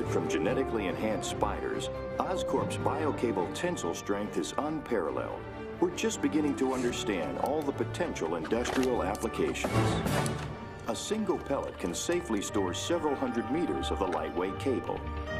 From genetically enhanced spiders, Oscorp's biocable tensile strength is unparalleled. We're just beginning to understand all the potential industrial applications. A single pellet can safely store several hundred meters of the lightweight cable.